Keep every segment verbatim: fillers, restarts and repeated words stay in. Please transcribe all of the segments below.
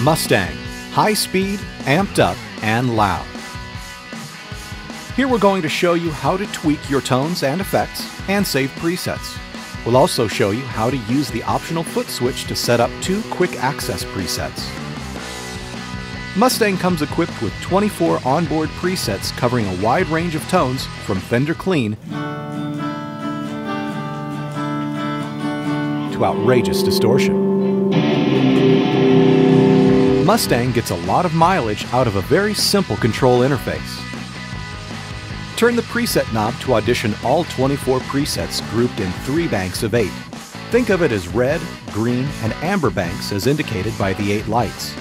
Mustang, high speed, amped up, and loud. Here we're going to show you how to tweak your tones and effects and save presets. We'll also show you how to use the optional foot switch to set up two quick access presets. Mustang comes equipped with twenty-four onboard presets covering a wide range of tones from Fender clean to outrageous distortion. Mustang gets a lot of mileage out of a very simple control interface. Turn the preset knob to audition all twenty-four presets grouped in three banks of eight. Think of it as red, green, and amber banks as indicated by the eight lights.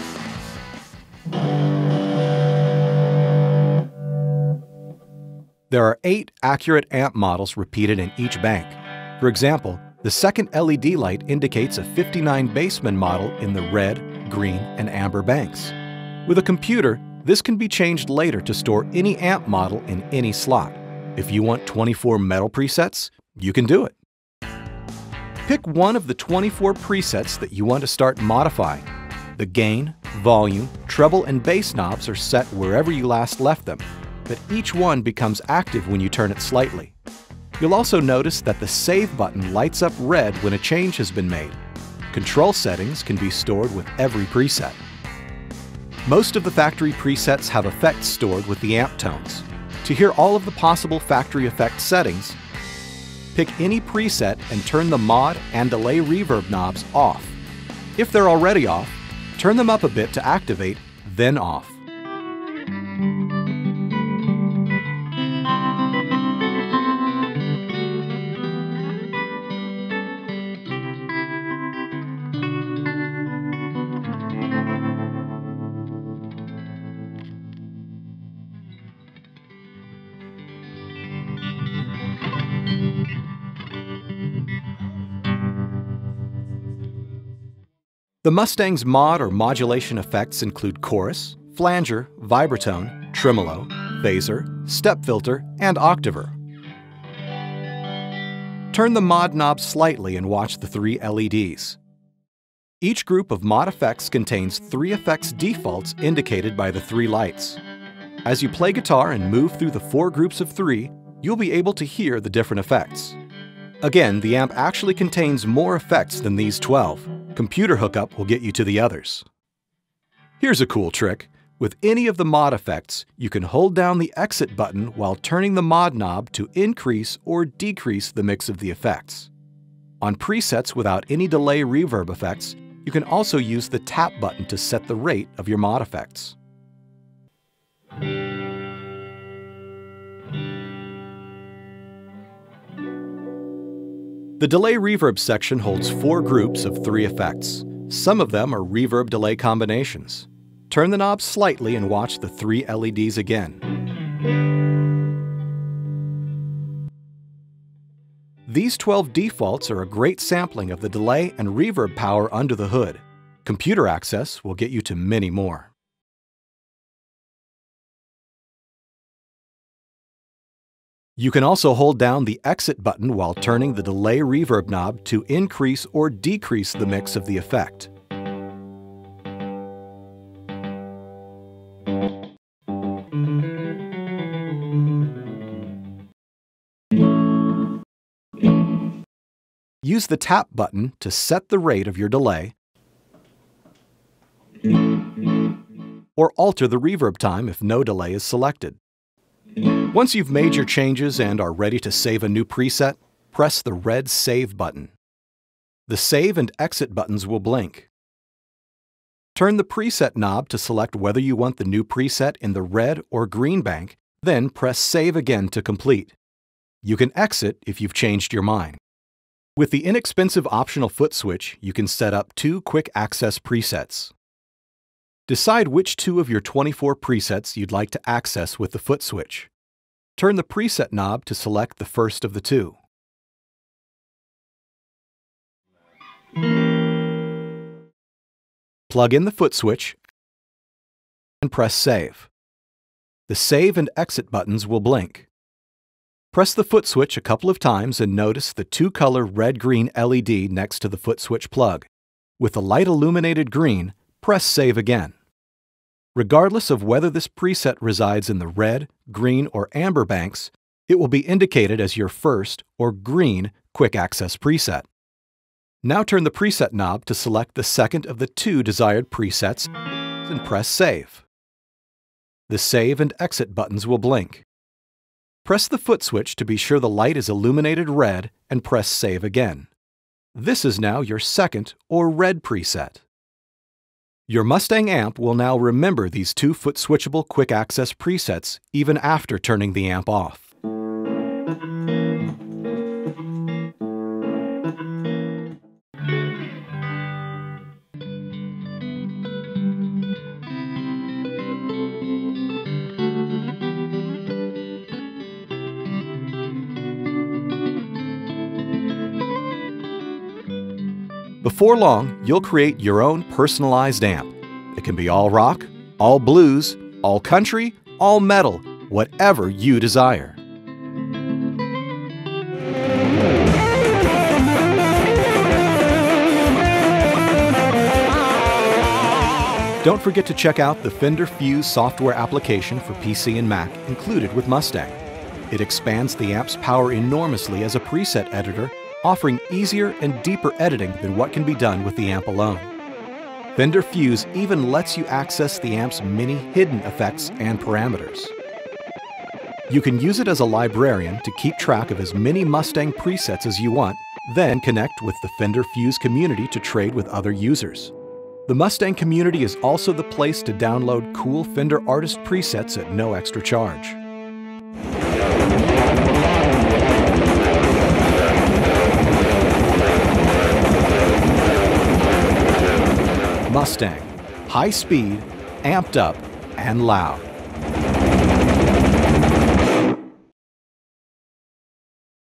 There are eight accurate amp models repeated in each bank. For example, the second L E D light indicates a fifty-nine bassman model in the red, green, and amber banks. With a computer, this can be changed later to store any amp model in any slot. If you want twenty-four metal presets, you can do it. Pick one of the twenty-four presets that you want to start modifying. The gain, volume, treble, and bass knobs are set wherever you last left them, but each one becomes active when you turn it slightly. You'll also notice that the Save button lights up red when a change has been made. Control settings can be stored with every preset. Most of the factory presets have effects stored with the amp tones. To hear all of the possible factory effect settings, pick any preset and turn the mod and delay reverb knobs off. If they're already off, turn them up a bit to activate, then off. The Mustang's mod or modulation effects include chorus, flanger, vibratone, tremolo, phaser, step filter, and octaver. Turn the mod knob slightly and watch the three L E Ds. Each group of mod effects contains three effects defaults indicated by the three lights. As you play guitar and move through the four groups of three, you'll be able to hear the different effects. Again, the amp actually contains more effects than these twelve. Computer hookup will get you to the others. Here's a cool trick. With any of the mod effects, you can hold down the exit button while turning the mod knob to increase or decrease the mix of the effects. On presets without any delay reverb effects, you can also use the tap button to set the rate of your mod effects. The delay reverb section holds four groups of three effects. Some of them are reverb delay combinations. Turn the knob slightly and watch the three L E Ds again. These twelve defaults are a great sampling of the delay and reverb power under the hood. Computer access will get you to many more. You can also hold down the exit button while turning the delay reverb knob to increase or decrease the mix of the effect. Use the tap button to set the rate of your delay or alter the reverb time if no delay is selected. Once you've made your changes and are ready to save a new preset, press the red Save button. The Save and Exit buttons will blink. Turn the preset knob to select whether you want the new preset in the red or green bank, then press Save again to complete. You can exit if you've changed your mind. With the inexpensive optional foot switch, you can set up two quick access presets. Decide which two of your twenty-four presets you'd like to access with the foot switch. Turn the preset knob to select the first of the two. Plug in the foot switch and press Save. The Save and Exit buttons will blink. Press the foot switch a couple of times and notice the two-color red-green L E D next to the foot switch plug. With the light illuminated green, press Save again. Regardless of whether this preset resides in the red, green, or amber banks, it will be indicated as your first or green quick access preset. Now turn the preset knob to select the second of the two desired presets and press Save. The Save and Exit buttons will blink. Press the foot switch to be sure the light is illuminated red and press Save again. This is now your second or red preset. Your Mustang amp will now remember these two foot switchable quick access presets even after turning the amp off. Before long, you'll create your own personalized amp. It can be all rock, all blues, all country, all metal, whatever you desire. Don't forget to check out the Fender Fuse software application for P C and Mac included with Mustang. It expands the amp's power enormously as a preset editor, offering easier and deeper editing than what can be done with the amp alone. Fender Fuse even lets you access the amp's many hidden effects and parameters. You can use it as a librarian to keep track of as many Mustang presets as you want, then connect with the Fender Fuse community to trade with other users. The Mustang community is also the place to download cool Fender artist presets at no extra charge. Mustang, high speed, amped up, and loud.